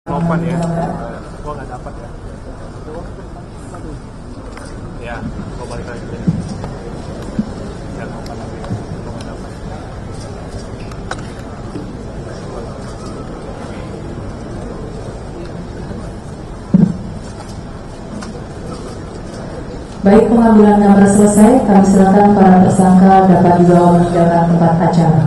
Topan ya, gua nggak dapat ya. Ya, gua balik lagi. Ya, topan lagi. Gua nggak dapat. Baik, pengambilan gambar selesai. Kami silakan para tersangka dapat dibawa meninggalkan tempat acara.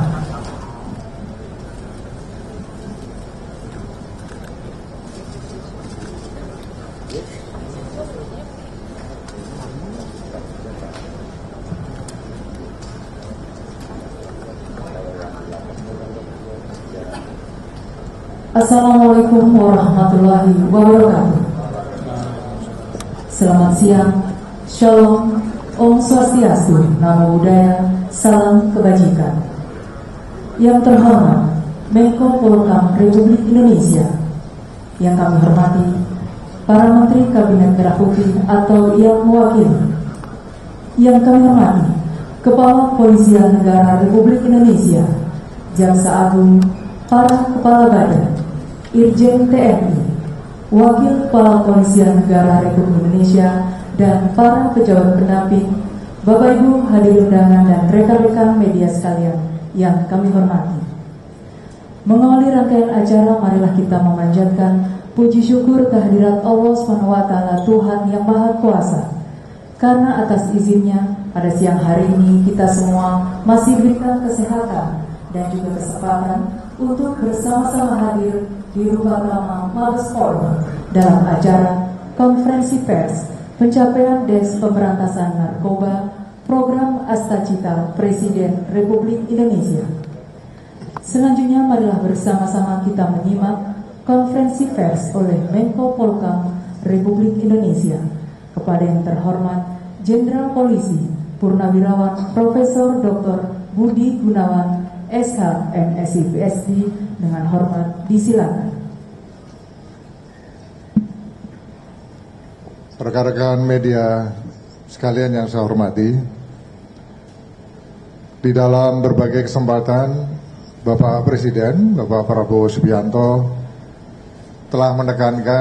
Assalamualaikum warahmatullahi wabarakatuh. Selamat siang, Shalom, Om Swastiastu, Namo Buddhaya, Salam Kebajikan. Yang terhormat Menko Polhukam Republik Indonesia, yang kami hormati para Menteri Kabinet Merah Putih atau yang mewakili, yang kami hormati Kepala Kepolisian Negara Republik Indonesia, Jaksa Agung, para Kepala Badan, Irjen TNI, Wakil Kepala Kepolisian Negara Republik Indonesia, dan para pejabat pendamping, Bapak Ibu hadirin undangan dan rekan-rekan media sekalian yang kami hormati. Mengawali rangkaian acara, marilah kita memanjatkan puji syukur kehadirat Allah SWT, Tuhan yang Maha Kuasa. Karena atas izinnya, pada siang hari ini kita semua masih diberikan kesehatan dan juga kesempatan untuk bersama-sama hadir di Rumah Lama Mabes Polri dalam acara konferensi pers pencapaian Des Pemberantasan Narkoba Program Astacita Presiden Republik Indonesia. Selanjutnya marilah bersama-sama kita menyimak konferensi pers oleh Menko Polhukam Republik Indonesia kepada yang terhormat Jenderal Polisi Purnawirawan Profesor Dr. Budi Gunawan SH MSI PSD, dengan hormat disilakan. Rekan-rekan media sekalian yang saya hormati, di dalam berbagai kesempatan Bapak Presiden, Bapak Prabowo Subianto telah menekankan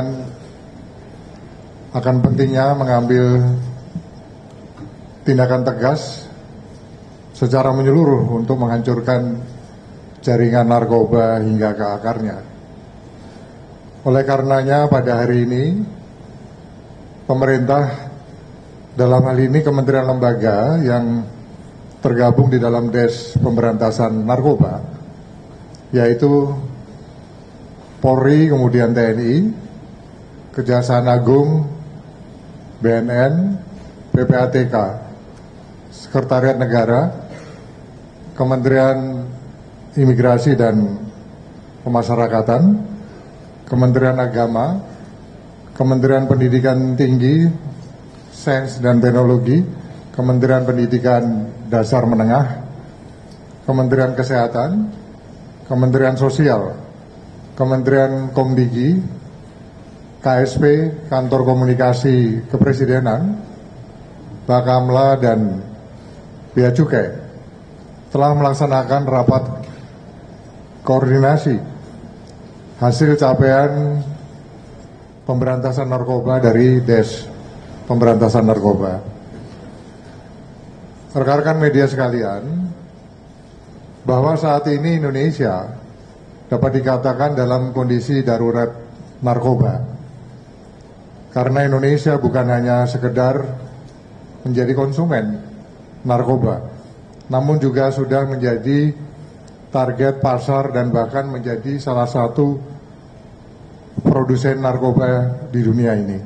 akan pentingnya mengambil tindakan tegas secara menyeluruh untuk menghancurkan jaringan narkoba hingga ke akarnya. Oleh karenanya pada hari ini pemerintah, dalam hal ini kementerian lembaga yang tergabung di dalam Des Pemberantasan Narkoba, yaitu Polri, kemudian TNI, Kejaksaan Agung, BNN, PPATK, Sekretariat Negara, Kementerian Imigrasi dan Pemasyarakatan, Kementerian Agama, Kementerian Pendidikan Tinggi, Sains dan Teknologi, Kementerian Pendidikan Dasar Menengah, Kementerian Kesehatan, Kementerian Sosial, Kementerian Komdigi, KSP, Kantor Komunikasi Kepresidenan, Bakamla, dan Bea Cukai telah melaksanakan rapat koordinasi hasil capaian pemberantasan narkoba dari Des Pemberantasan Narkoba. Rekan-rekan media sekalian, bahwa saat ini Indonesia dapat dikatakan dalam kondisi darurat narkoba, karena Indonesia bukan hanya sekedar menjadi konsumen narkoba, namun juga sudah menjadi target pasar dan bahkan menjadi salah satu produsen narkoba di dunia ini.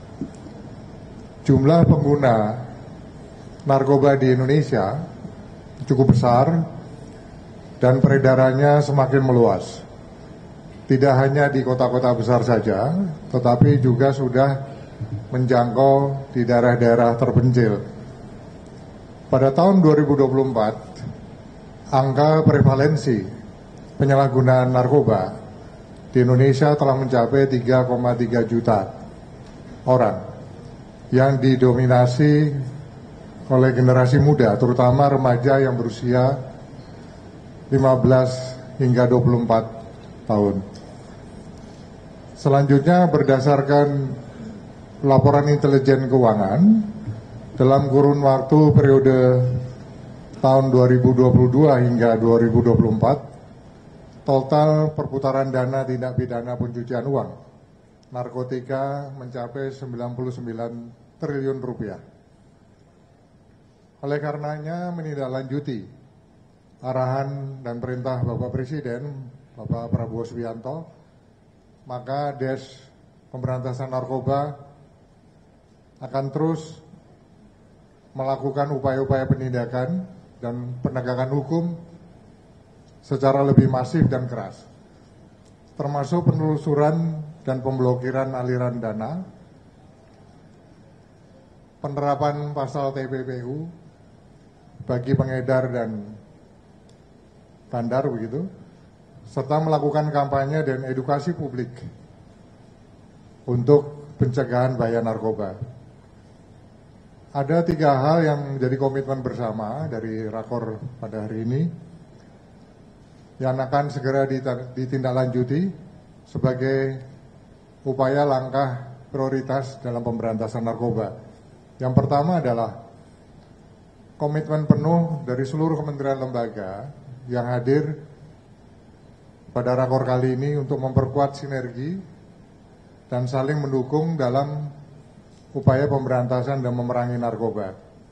Jumlah pengguna narkoba di Indonesia cukup besar dan peredarannya semakin meluas. Tidak hanya di kota-kota besar saja, tetapi juga sudah menjangkau di daerah-daerah terpencil. Pada tahun 2024, angka prevalensi penyalahgunaan narkoba di Indonesia telah mencapai 3,3 juta orang yang didominasi oleh generasi muda, terutama remaja yang berusia 15 hingga 24 tahun. Selanjutnya berdasarkan laporan intelijen keuangan, dalam kurun waktu periode tahun 2022 hingga 2024, total perputaran dana tindak pidana pencucian uang narkotika mencapai 99 triliun rupiah. Oleh karenanya menindaklanjuti arahan dan perintah Bapak Presiden, Bapak Prabowo Subianto, maka Des Pemberantasan Narkoba akan terus melakukan upaya-upaya penindakan dan penegakan hukum secara lebih masif dan keras, termasuk penelusuran dan pemblokiran aliran dana, penerapan pasal TPPU bagi pengedar dan bandar begitu, serta melakukan kampanye dan edukasi publik untuk pencegahan bahaya narkoba. Ada 3 hal yang menjadi komitmen bersama dari Rakor pada hari ini yang akan segera ditindaklanjuti sebagai upaya langkah prioritas dalam pemberantasan narkoba. Yang pertama adalah komitmen penuh dari seluruh kementerian lembaga yang hadir pada Rakor kali ini untuk memperkuat sinergi dan saling mendukung dalam upaya pemberantasan dan memerangi narkoba.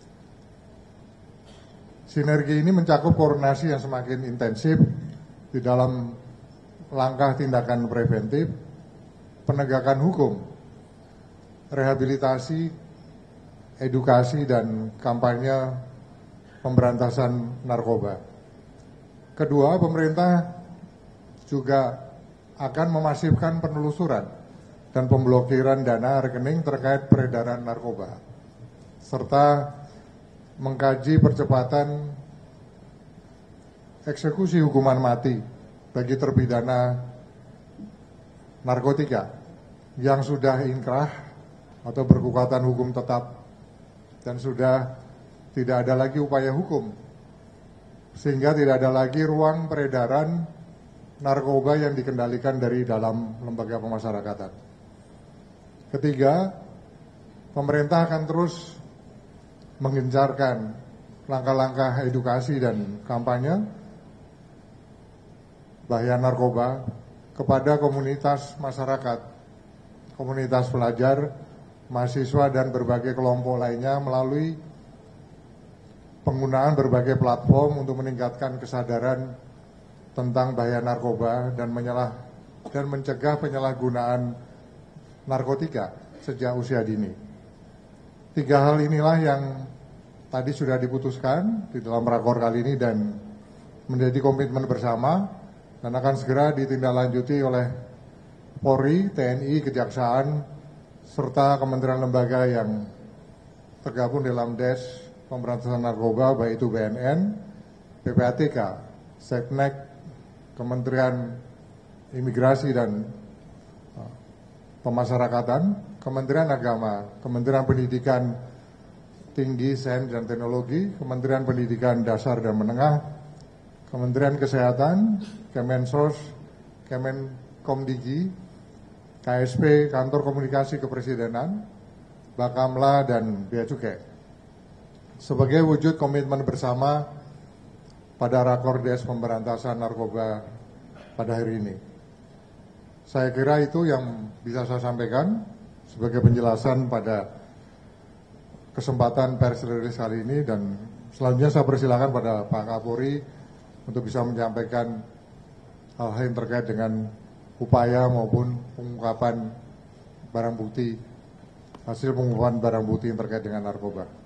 Sinergi ini mencakup koordinasi yang semakin intensif di dalam langkah tindakan preventif, penegakan hukum, rehabilitasi, edukasi, dan kampanye pemberantasan narkoba. Kedua, pemerintah juga akan memasifkan penelusuran dan pemblokiran dana rekening terkait peredaran narkoba, serta mengkaji percepatan eksekusi hukuman mati bagi terpidana narkotika yang sudah inkrah atau berkekuatan hukum tetap dan sudah tidak ada lagi upaya hukum, sehingga tidak ada lagi ruang peredaran narkoba yang dikendalikan dari dalam lembaga pemasyarakatan. Ketiga, pemerintah akan terus menggencarkan langkah-langkah edukasi dan kampanye bahaya narkoba kepada komunitas masyarakat, komunitas pelajar, mahasiswa, dan berbagai kelompok lainnya melalui penggunaan berbagai platform untuk meningkatkan kesadaran tentang bahaya narkoba dan mencegah penyalahgunaan narkotika sejak usia dini. 3 hal inilah yang tadi sudah diputuskan di dalam Rakor kali ini dan menjadi komitmen bersama dan akan segera ditindaklanjuti oleh Polri, TNI, Kejaksaan, serta kementerian lembaga yang tergabung dalam Des Pemberantasan Narkoba, baik itu BNN, PPATK, Setnek, Kementerian Imigrasi dan Pemasyarakatan, Kementerian Agama, Kementerian Pendidikan Tinggi, Sains dan Teknologi, Kementerian Pendidikan Dasar dan Menengah, Kementerian Kesehatan, Kemensos, Kemenkomdigi, KSP, Kantor Komunikasi Kepresidenan, Bakamla, dan Bea Cukai. Sebagai wujud komitmen bersama pada Rakor Des Pemberantasan Narkoba pada hari ini. Saya kira itu yang bisa saya sampaikan sebagai penjelasan pada kesempatan pers rilis kali ini, dan selanjutnya saya persilakan pada Pak Kapolri untuk bisa menyampaikan hal-hal yang terkait dengan upaya maupun pengungkapan barang bukti, hasil pengungkapan barang bukti yang terkait dengan narkoba.